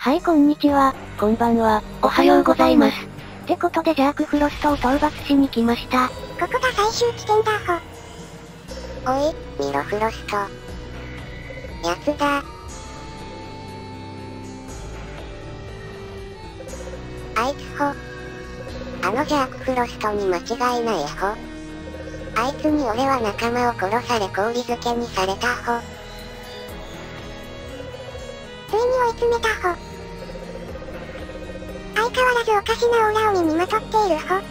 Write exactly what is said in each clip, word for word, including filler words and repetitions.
はいこんにちは、 こんばんは、 おはようございます。ってことでジャークフロストを討伐しに来ました。 ここが最終地点だほ。おい、ミロフロスト。やつだ。あいつほ。あのジャークフロストに間違いないほ。あいつに俺は仲間を殺され氷漬けにされたほ。ついに追い詰めたほ。相変わらずおかしなオーラを身にまとっているほ。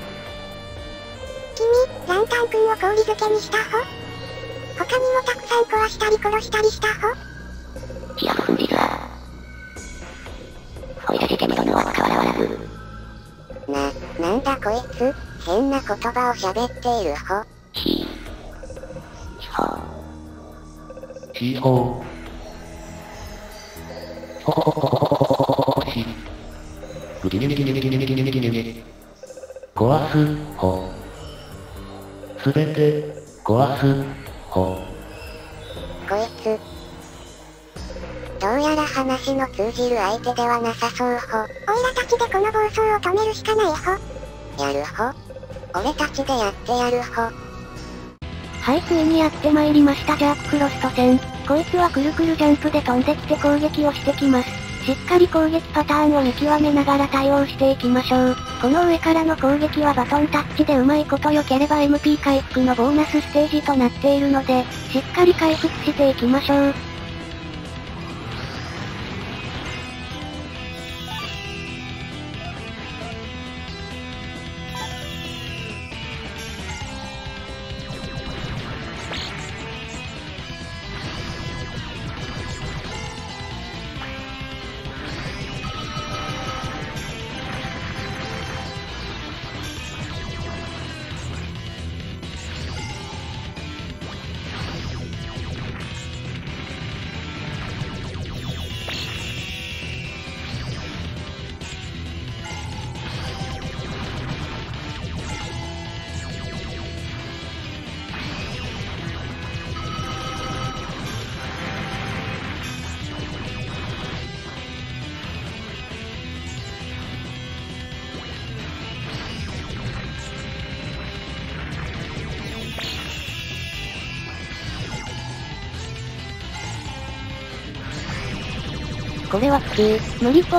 君、ランタン君を氷漬けにしたほ。他にもたくさん壊したり殺したりしたほ。 いや、フンリザー。ほいらじてみろのは変わらず。 な、なんだこいつ、変な言葉を喋っているほ。 ひ、ひほ。ひほ。ほほほほほほほほほひ。ぐぎぎぎぎぎぎぎぎぎぎぎぎ。壊す、ほ。すべて、壊す、ほ。 こいつ。どうやら話の通じる相手ではなさそうほ。おいらたちでこの暴走を止めるしかないほ。やるほ。俺たちでやってやるほ。 はい、ついにやってまいりましたジャークフロスト戦。こいつはくるくるジャンプで飛んできて攻撃をしてきます。しっかり攻撃パターンを見極めながら対応していきましょう。この上からの攻撃はバトンタッチでうまいこと良ければ エムピー 回復のボーナスステージとなっているので、しっかり回復していきましょう。 これは普通、 無理ぽ。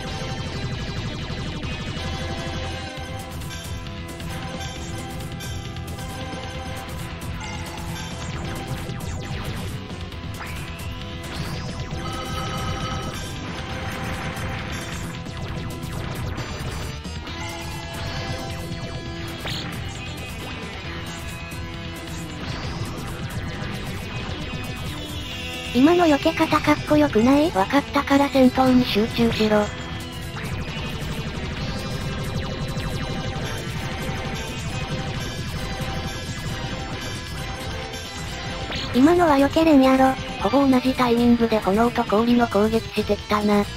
今の避け方かっこよくない？ わかったから戦闘に集中しろ。 今のは避けれんやろ。 ほぼ同じタイミングで炎と氷の攻撃してきたな。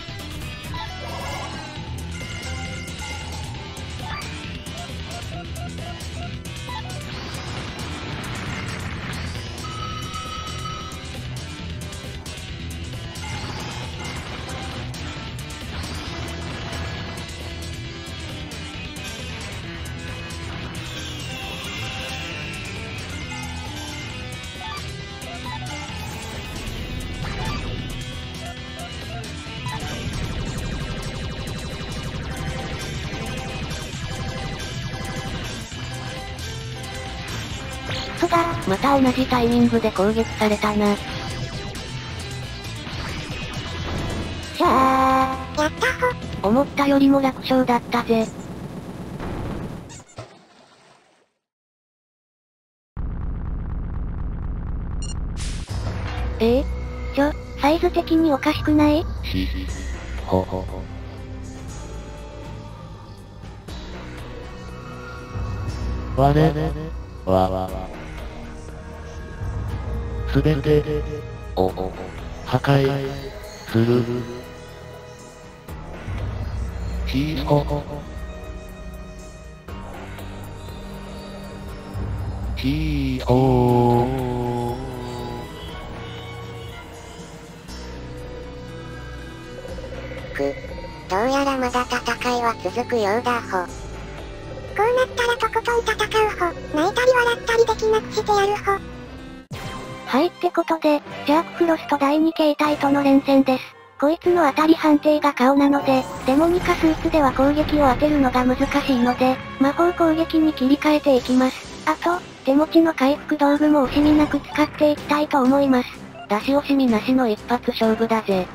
そが、 また同じタイミングで攻撃されたな。 しゃー。やったほ。思ったよりも楽勝だったぜ。 えー、ちょ、サイズ的におかしくない？ ひひ。ほほほ。われ、わわわ。すべて、おお、破壊、する。ひほほ。ひほー。 く。どうやらまだ戦いは続くようだほ。こうなったらとことん戦うほ。泣いたり笑ったりできなくしてやるほ。 はいってことで、ジャークフロストだいに形態との連戦です。こいつの当たり判定が顔なので、デモニカスーツでは攻撃を当てるのが難しいので、魔法攻撃に切り替えていきます。あと、手持ちの回復道具も惜しみなく使っていきたいと思います。 出し惜しみなしの一発勝負だぜ。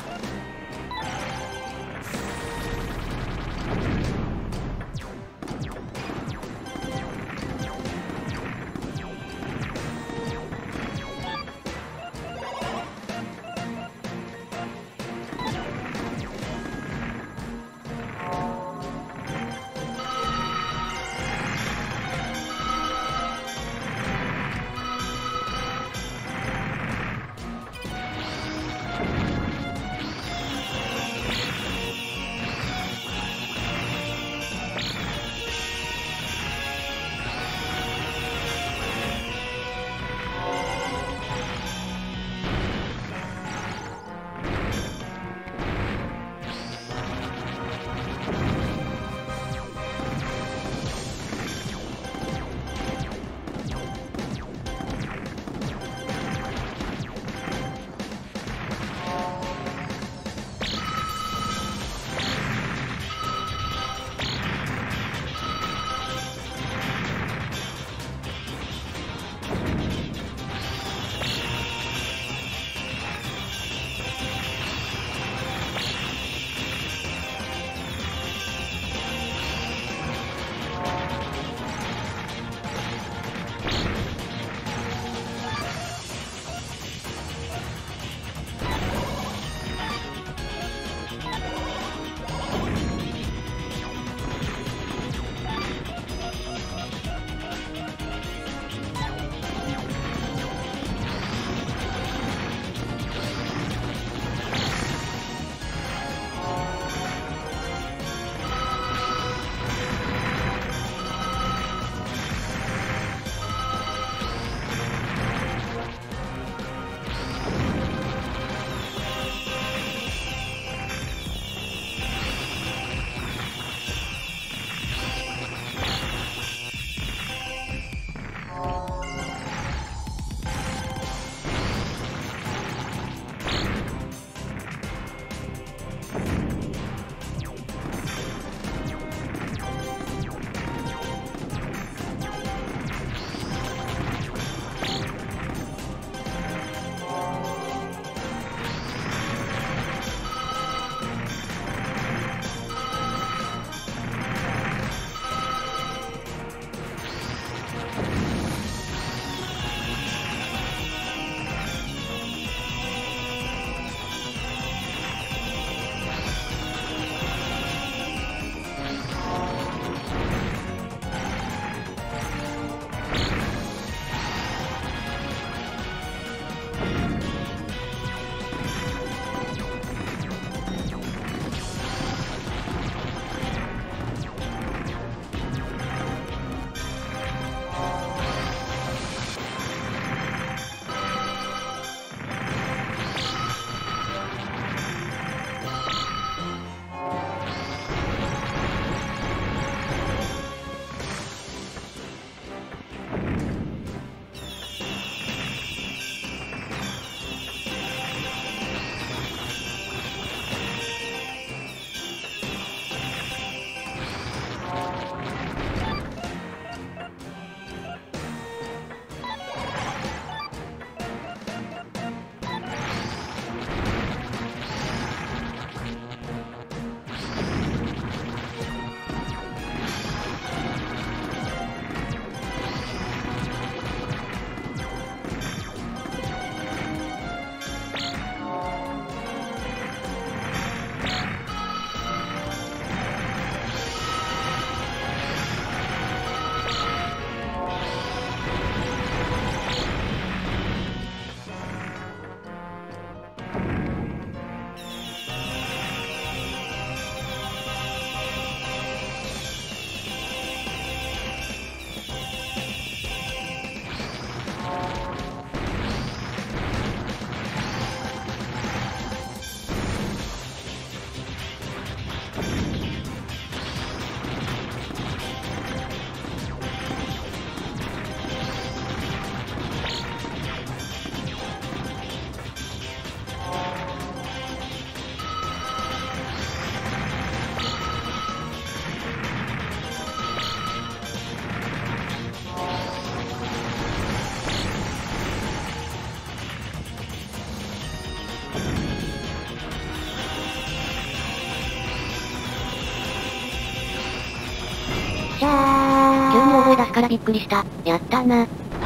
しゃー。急に大声出すからびっくりした。やったな。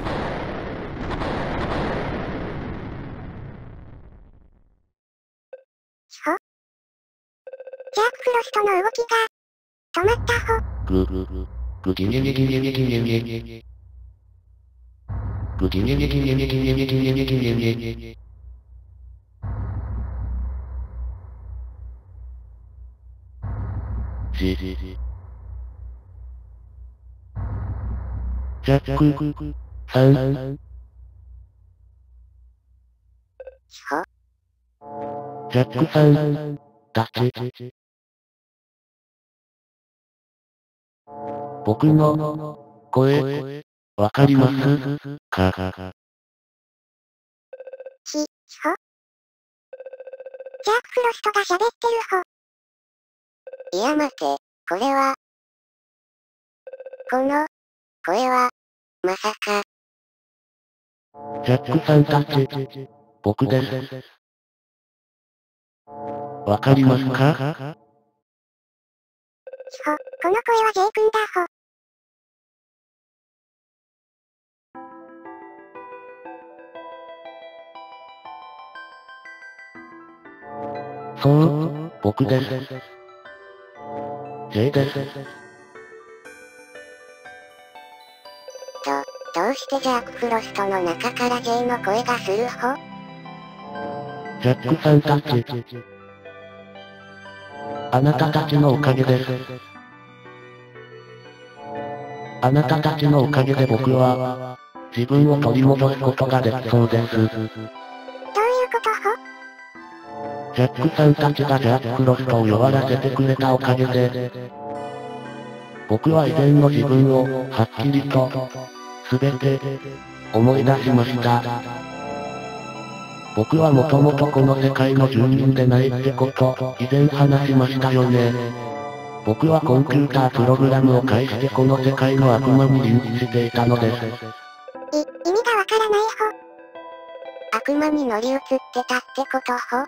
ほ。ジャークフロストの動きが、止まったほ。 ぐぐぐ。ぐぎにぎぎにぎぎにぎぎぎ。ぐぎにぎぎにぎぎにぎぎにぎぎにぎぎ。じじじ。ジャック、さん。 ほ。 ジャックさん、たち。僕の声、わかりますか？ ひ、ほ。ジャークフロストが喋ってるほ。いや待て、これは。この、声は、まさか。 ジャックさんたち、僕です。わかりますか？ ほ、この声は J 君だほ。 そう、僕です。J です。 ど、どうしてジャークフロストの中から J の声がするほ？ ジャックさんたち。あなたたちのおかげです。あなたたちのおかげで僕は、自分を取り戻すことができそうです。 どういうことほ？ ジャックさんたちがジャークフロストを弱らせてくれたおかげで、僕は以前の自分を、はっきりと、すべて、思い出しました。僕はもともとこの世界の住人でないってこと、以前話しましたよね。僕はコンピュータープログラムを介してこの世界の悪魔にリンチしていたのです。 い、意味がわからないほ。悪魔に乗り移ってたってことほ？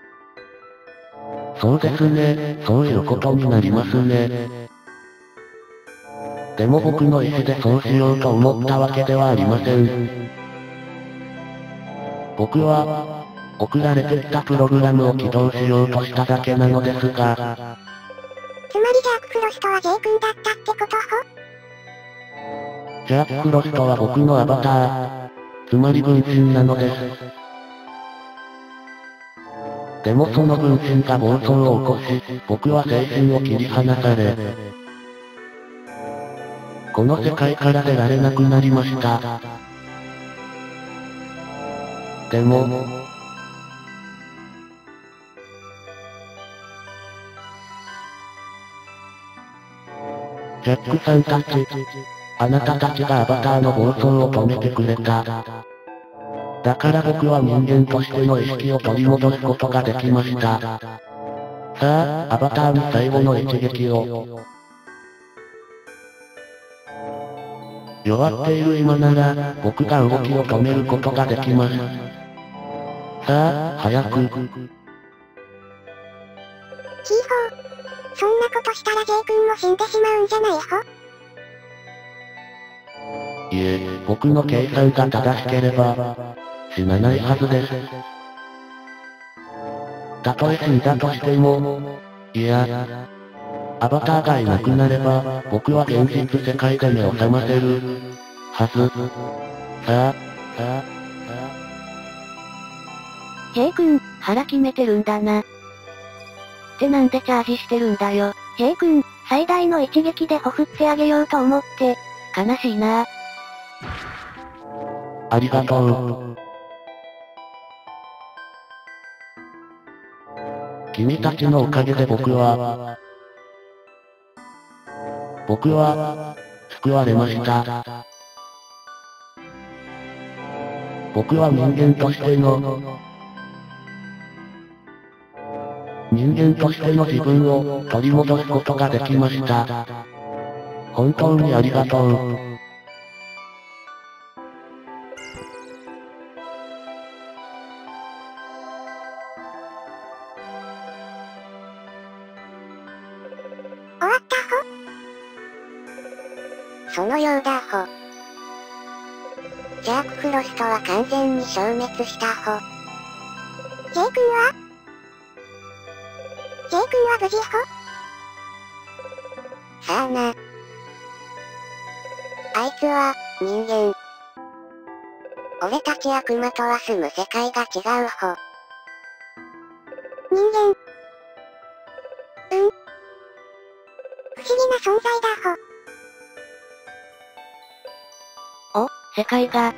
そうですね、そういうことになりますね。でも僕の意思でそうしようと思ったわけではありません。僕は、送られてきたプログラムを起動しようとしただけなのですが、 つまりジャークフロストは J 君だったってことほ？ ジャークフロストは僕のアバター、つまり分身なのです。でもその分身が暴走を起こし、僕は精神を切り離され、この世界から出られなくなりました。でも、ジャックさんたち、あなたたちがアバターの暴走を止めてくれた。だから僕は人間としての意識を取り戻すことができました。さあ、アバターに最後の一撃を。弱っている今なら、僕が動きを止めることができます。さあ、早く。 ヒーホー。そんなことしたら J 君も死んでしまうんじゃないほ？ いえ、僕の計算が正しければ、死なないはずです。たとえ死んだとしても、いや、アバターがいなくなれば、僕は現実世界で目を覚ませる、はず。さあ、さあ、さあ。 J 君、腹決めてるんだな。ってなんでチャージしてるんだよ。J 君、最大の一撃でほふってあげようと思って、悲しいな。 ありがとう。君たちのおかげで僕は、僕は、救われました。僕は人間としての、人間としての自分を取り戻すことができました。本当にありがとう。 終わったほ？ そのようだほ。ジャークフロストは完全に消滅したほ。J 君は ?J 君は無事ほ？さあな。あいつは、人間。俺たち悪魔とは住む世界が違うほ。人間。うん。不思議な存在だほ。お、世界が。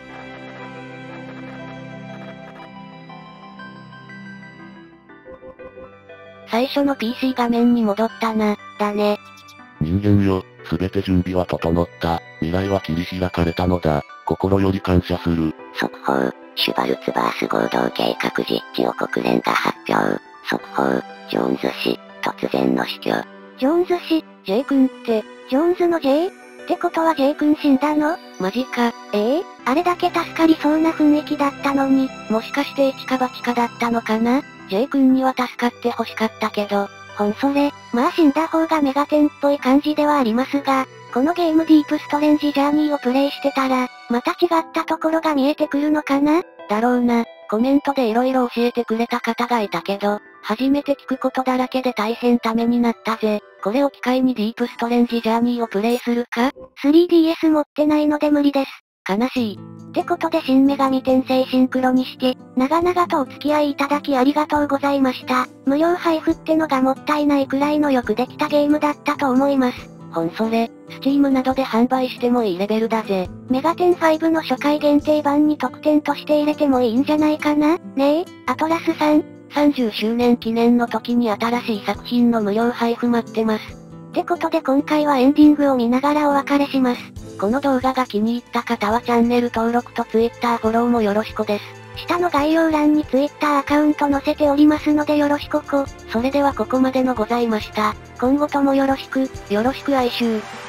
最初の ピーシー 画面に戻ったな、だね。 人間よ、すべて準備は整った。未来は切り開かれたのだ。心より感謝する。 速報、シュバルツバース合同計画実地を国連が発表。速報、ジョーンズ氏、突然の死去。 ジョーンズ氏、J 君って、ジョーンズの J？ ってことは J 君死んだの？マジか。ええー、あれだけ助かりそうな雰囲気だったのに、もしかして一か八かだったのかな？ J 君には助かって欲しかったけど、ほんそれ、まあ死んだ方がメガテンっぽい感じではありますが、このゲームディープストレンジジャーニーをプレイしてたら、また違ったところが見えてくるのかな？だろうな。コメントで色々教えてくれた方がいたけど、初めて聞くことだらけで大変ためになったぜ。これを機会にディープストレンジジャーニーをプレイするか？ スリーディーエス 持ってないので無理です。悲しい。ってことで新女神転生シンクロにして、長々とお付き合いいただきありがとうございました。無料配布ってのがもったいないくらいのよくできたゲームだったと思います。 ほんそれ、スチームなどで販売してもいいレベルだぜ。 メガテンファイブの初回限定版に特典として入れてもいいんじゃないかな？ねえ、アトラスさん。 さんじゅっしゅうねん記念の時に新しい作品の無料配布待ってます。 ってことで今回はエンディングを見ながらお別れします。 この動画が気に入った方はチャンネル登録と Twitter フォローもよろしくです。 下の概要欄に Twitter アカウント載せておりますのでよろしくこ。 それではここまでのございました。今後ともよろしく、よろしく哀愁。